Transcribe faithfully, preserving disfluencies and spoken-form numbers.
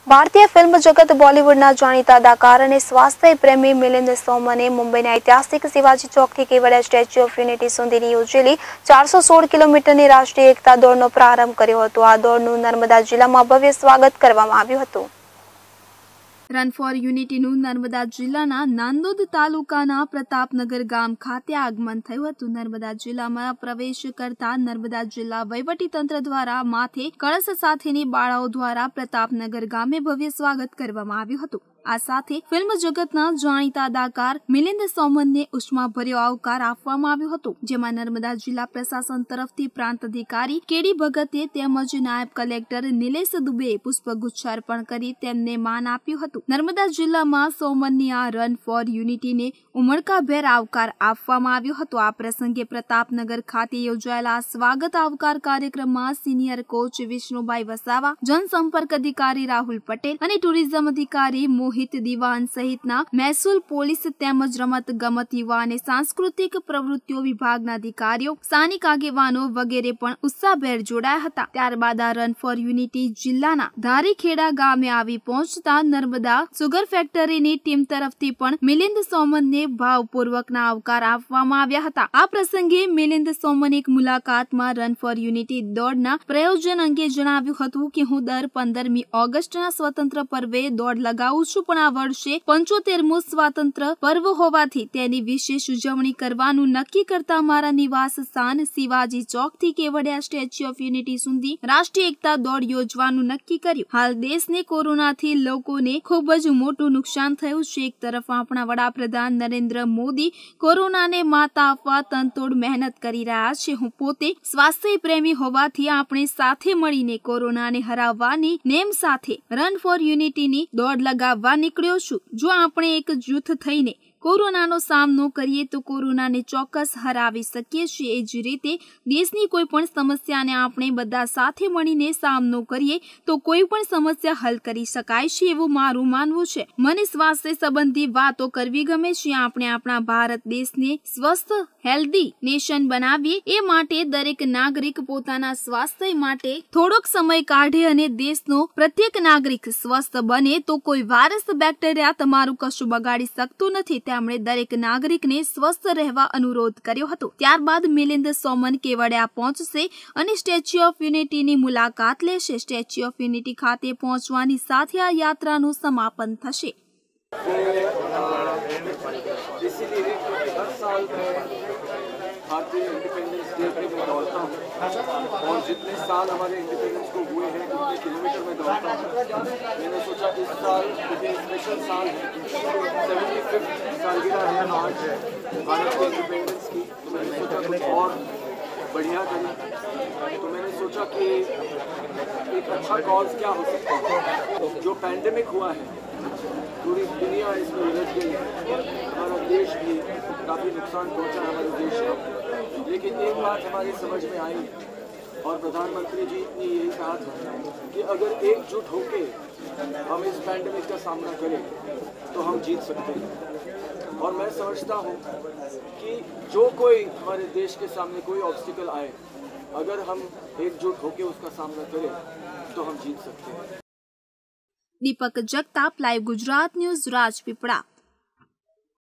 भारतीय फिल्म जगत बॉलीवुडના જાણીતા અદાકાર અને સ્વાસ્થ્ય પ્રેમી મિલિંદ સોમને મુંબઈના ઐતિહાસિક શિવાજી ચોકથી કેવડિયા સ્ટેચ્યુ ઓફ યુનિટી સુધીની યોજેલી ચારસો સોળ કિલોમીટરની રાષ્ટ્રીય એકતા દોડનો પ્રારંભ કર્યો હતો। આ દોડનું નર્મદા જિલ્લામાં ભવ્ય સ્વાગત કરવામાં આવ્યું હતું। રન ફોર યુનિટીનું નર્મદા જિલ્લાના નાંદોદ તાલુકાના પ્રતાપનગર ગામ ખાતે આગમન થયું હતું। નર્મદા જિલ્લામાં પ્રવેશ કરતા નર્મદા જિલ્લા વહીવટીતંત્ર દ્વારા માથે કળશ સાથેની બાળાઓ દ્વારા પ્રતાપનગર ગામે ભવ્ય સ્વાગત કરવામાં આવ્યું હતું। આ સાથે ફિલ્મ જગતના જાણીતા અદાકાર મિલિંદ સોમનને ઉષ્માભર્યો આવકાર આપવામાં આવ્યો હતો, જેમાં નર્મદા જિલ્લા પ્રશાસન તરફથી પ્રાંત અધિકારી કેડી ભગતે તેમજ નાયબ કલેક્ટર નિલેશ દુબેએ પુષ્પગુચ્છ અર્પણ કરી તેમને માન આપ્યું હતું। નર્મદા જિલ્લામાં સોમનની આ રન ફોર યુનિટીને ઉમળકાભેર આવકાર આપવામાં આવ્યો હતો। આ પ્રસંગે પ્રતાપનગર ખાતે યોજાયેલા સ્વાગત આવકાર કાર્યક્રમમાં સિનિયર કોચ વિષ્ણુભાઈ વસાવા, જનસંપર્ક અધિકારી રાહુલ પટેલ અને ટુરિઝમ અધિકારી મોહિત દિવાન સહિતના મહેસૂલ, પોલીસ તેમજ રમત ગમત, યુવા અને સાંસ્કૃતિક પ્રવૃત્તિઓ વિભાગના અધિકારીઓ, સ્થાનિક આગેવાનો વગેરે પણ ઉત્સાહભેર જોડાયા હતા। ત્યારબાદ આ રન ફોર યુનિટી જિલ્લાના ધારીખેડા ગામે આવી પહોંચતા નર્મદા સુગર ફેક્ટરીની ટીમ તરફથી પણ મિલિંદ સોમનને ભાવપૂર્વકના આવકાર આપવામાં આવ્યા હતા। આ પ્રસંગે મિલિંદ સોમન એક મુલાકાતમાં રન ફોર યુનિટી દોડના પ્રયોજન અંગે જણાવ્યું હતું કે હું દર પંદરમી ઓગસ્ટના સ્વતંત્ર પર્વે દોડ લગાવું છું, પણ આ વર્ષે પંચોતેરમું સ્વાતંત્ર્ય પર્વ હોવાથી તેની વિશેષ ઉજવણી કરવાનું નક્કી કરતા મારા નિવાસ સ્થાન શિવાજી ચોકથી કેવડિયા સ્ટેચ્યુ ઓફ યુનિટી સુધી રાષ્ટ્રીય એકતા દોડ યોજવાનું નક્કી કર્યું। હાલ દેશને કોરોનાથી લોકોને ખૂબ જ મોટું નુકસાન થયું છે। એક તરફ આપણા વડાપ્રધાન નરેન્દ્ર મોદી કોરોનાને માત આપવા તનતોડ મહેનત કરી રહ્યા છે। હું પોતે સ્વાસ્થ્ય પ્રેમી હોવાથી આપણે સાથે મળીને કોરોનાને હરાવવાની નેમ સાથે રન ફોર યુનિટીની દોડ લગાવવા નીકળ્યો છું। જો આપણે એક જૂથ થઈને કોરોનાનો સામનો કરીએ તો કોરોનાને ચોક્કસ હરાવી શકીએ છીએ। એ જ રીતે દેશની કોઈ પણ સમસ્યાને આપણે બધા સાથે મળીને સામનો કરીએ તો કોઈ પણ સમસ્યા હલ કરી શકાય છે એવું મારું માનવું છે। મને સ્વાસ્થ્ય સંબંધી વાતો કરવી ગમે છે। આપણે આપણા ભારત દેશને સ્વસ્થ હેલ્ધી નેશન બનાવીએ એ માટે દરેક નાગરિક પોતાના સ્વાસ્થ્ય માટે થોડોક સમય કાઢે અને દેશનો પ્રત્યેક નાગરિક સ્વસ્થ બને તો કોઈ વાયરસ બેક્ટેરિયા તમારું કશું બગાડી શકતું નથી। તેમણે દરેક નાગરિકને સ્વસ્થ રહેવા અનુરોધ કર્યો હતો। ત્યારબાદ મિલિંદ સોમન કેવડિયા પહોંચશે અને સ્ટેચ્યુ ઓફ યુનિટીની મુલાકાત લેશે। સ્ટેચ્યુ ઓફ યુનિટી ખાતે પહોંચવાની સાથે આ યાત્રાનું સમાપન થશે। भारतीय इंडिपेंडेंस डे पे मैं दौड़ता हूँ और जितने साल हमारे इंडिपेंडेंस को हुए हैं उतने किलोमीटर में दौड़ता हूँ। मैंने सोचा इस साल क्योंकि स्पेशल साल है, सेवेंटी फिफ्थ सालगिरह है आज भारत के इंडिपेंडेंस की, तो मैंने सोचा कुछ और बढ़िया करें। तो मैंने सोचा कि एक अच्छा कॉज क्या हो सकता है। जो पैंडेमिक हुआ है पूरी दुनिया इसमें उलझ गई है, हमारा देश भी काफ़ी नुकसान पहुंचा हमारे देश को, लेकिन एक बात हमारी समझ में आई और प्रधानमंत्री जी ने यही कहा था कि अगर एकजुट होके हम इस पैंडेमिक का सामना करें तो हम जीत सकते हैं। और मैं समझता हूँ कि जो कोई हमारे देश के सामने कोई ऑब्स्टिकल आए, अगर हम एकजुट होके उसका सामना करें तो हम जीत सकते हैं। Deepak Jagtap, live Gujarat news, राजपीपळा।